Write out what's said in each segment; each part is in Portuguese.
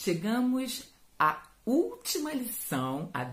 chegamos à última lição, a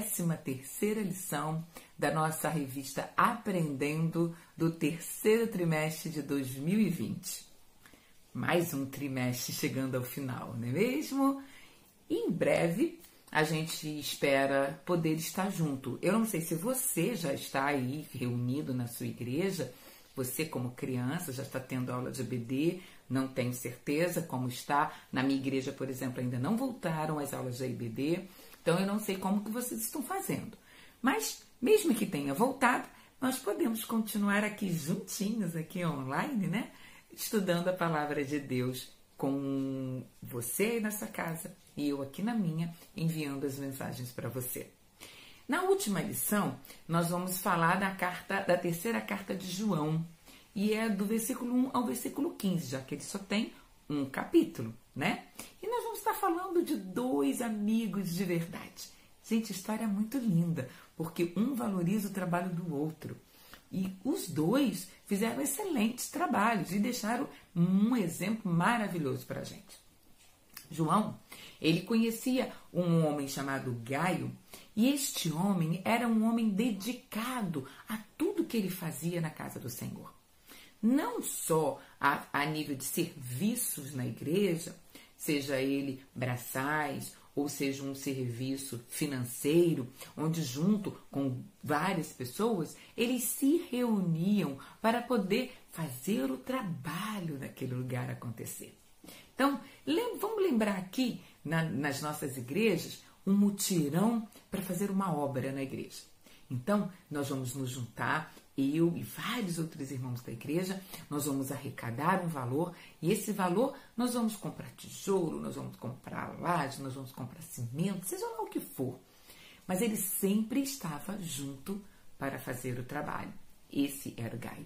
13ª lição da nossa revista Aprendendo do terceiro trimestre de 2020. Mais um trimestre chegando ao final, não é mesmo? E em breve a gente espera poder estar junto. Eu não sei se você já está aí reunido na sua igreja, você como criança já está tendo aula de EBD, não tenho certeza como está. Na minha igreja, por exemplo, ainda não voltaram as aulas de EBD, então eu não sei como que vocês estão fazendo. Mas, mesmo que tenha voltado, nós podemos continuar aqui juntinhos, aqui online, né? Estudando a palavra de Deus com você aí na sua casa e eu aqui na minha, enviando as mensagens para você. Na última lição, nós vamos falar da terceira carta de João, e é do versículo 1 ao versículo 15, já que ele só tem um capítulo, né? E nós vamos estar falando de dois amigos de verdade. Gente, a história é muito linda, porque um valoriza o trabalho do outro. E os dois fizeram excelentes trabalhos e deixaram um exemplo maravilhoso para a gente. João, ele conhecia um homem chamado Gaio, e este homem era um homem dedicado a tudo que ele fazia na casa do Senhor. Não só a nível de serviços na igreja, seja ele braçais, ou seja um serviço financeiro, onde junto com várias pessoas, eles se reuniam para poder fazer o trabalho daquele lugar acontecer. Então, vamos lembrar aqui, nas nossas igrejas, um mutirão para fazer uma obra na igreja. Então, nós vamos nos juntar, eu e vários outros irmãos da igreja, nós vamos arrecadar um valor, e esse valor nós vamos comprar tijolo, nós vamos comprar laje, nós vamos comprar cimento, seja lá o que for. Mas ele sempre estava junto para fazer o trabalho. Esse era o Gaio.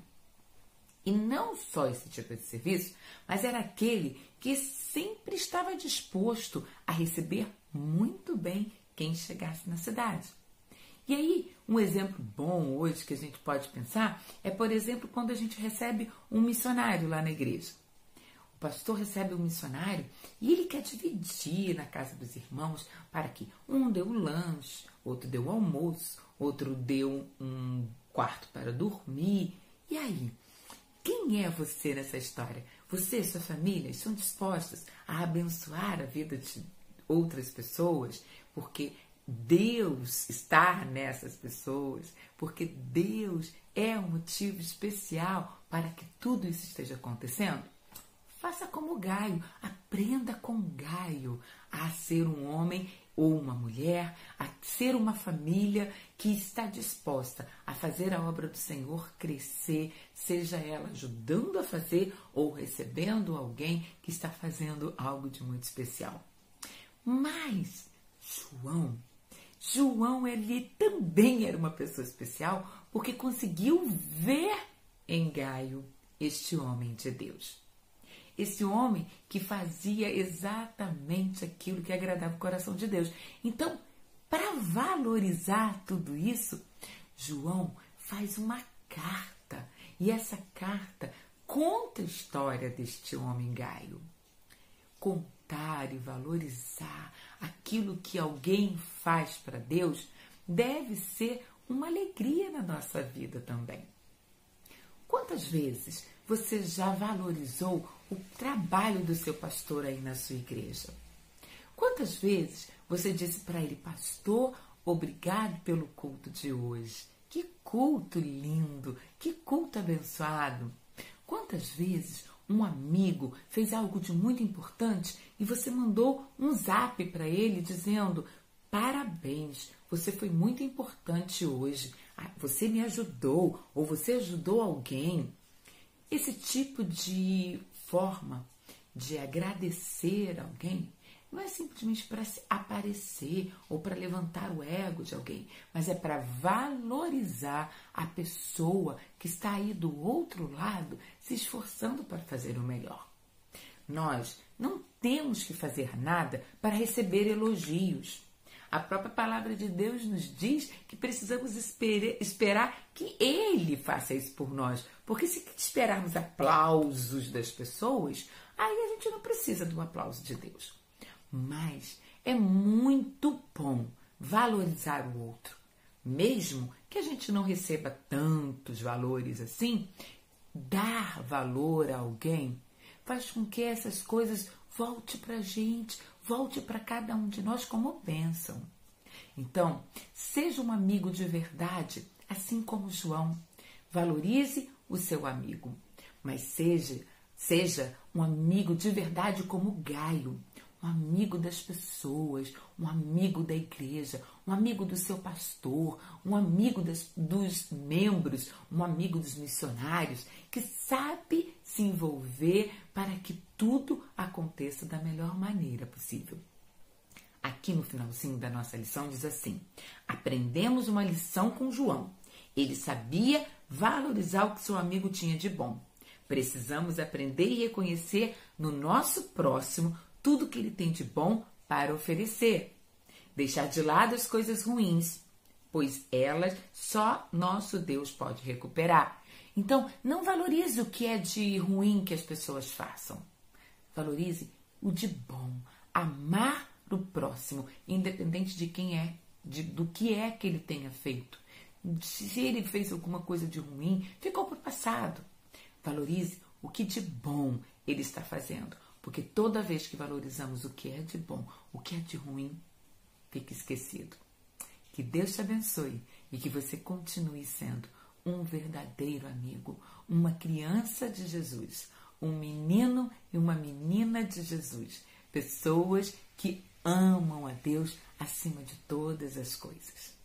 E não só esse tipo de serviço, mas era aquele que sempre estava disposto a receber muito bem quem chegasse na cidade. E aí, um exemplo bom hoje que a gente pode pensar é, por exemplo, quando a gente recebe um missionário lá na igreja. O pastor recebe um missionário e ele quer dividir na casa dos irmãos para que um dê o lanche, outro dê o almoço, outro dê um quarto para dormir. E aí, quem é você nessa história? Você e sua família estão dispostos a abençoar a vida de outras pessoas? Porque Deus está nessas pessoas, porque Deus é um motivo especial para que tudo isso esteja acontecendo. Faça como Gaio, aprenda com Gaio a ser um homem ou uma mulher, a ser uma família que está disposta a fazer a obra do Senhor crescer, seja ela ajudando a fazer ou recebendo alguém que está fazendo algo de muito especial. Mas João, ele também era uma pessoa especial porque conseguiu ver em Gaio este homem de Deus. Esse homem que fazia exatamente aquilo que agradava o coração de Deus. Então, para valorizar tudo isso, João faz uma carta. E essa carta conta a história deste homem Gaio. Contar e valorizar aquilo que alguém faz para Deus deve ser uma alegria na nossa vida também. Quantas vezes você já valorizou o trabalho do seu pastor aí na sua igreja? Quantas vezes você disse para ele: pastor, obrigado pelo culto de hoje. Que culto lindo, que culto abençoado. Quantas vezes um amigo fez algo de muito importante e você mandou um zap para ele dizendo: parabéns, você foi muito importante hoje, você me ajudou ou você ajudou alguém. Esse tipo de forma de agradecer alguém não é simplesmente para aparecer ou para levantar o ego de alguém, mas é para valorizar a pessoa que está aí do outro lado se esforçando para fazer o melhor. Nós não temos que fazer nada para receber elogios. A própria palavra de Deus nos diz que precisamos esperar que Ele faça isso por nós. Porque se esperarmos aplausos das pessoas, aí a gente não precisa do aplauso de Deus. Mas é muito bom valorizar o outro. Mesmo que a gente não receba tantos valores assim, dar valor a alguém faz com que essas coisas volte para a gente, volte para cada um de nós como bênção. Então, seja um amigo de verdade, assim como João. Valorize o seu amigo, mas seja um amigo de verdade como Gaio, um amigo das pessoas, um amigo da igreja, um amigo do seu pastor, um amigo dos membros, um amigo dos missionários, que sabe se envolver para que tudo aconteça da melhor maneira possível. Aqui no finalzinho da nossa lição diz assim: aprendemos uma lição com João. Ele sabia valorizar o que seu amigo tinha de bom. Precisamos aprender e reconhecer no nosso próximo tudo que ele tem de bom para oferecer. Deixar de lado as coisas ruins, pois elas só nosso Deus pode recuperar. Então, não valorize o que é de ruim que as pessoas façam. Valorize o de bom. Amar o próximo, independente de quem é, do que é que ele tenha feito. Se ele fez alguma coisa de ruim, ficou para o passado. Valorize o que de bom ele está fazendo. Porque toda vez que valorizamos o que é de bom, o que é de ruim, fica esquecido. Que Deus te abençoe e que você continue sendo um verdadeiro amigo, uma criança de Jesus, um menino e uma menina de Jesus. Pessoas que amam a Deus acima de todas as coisas.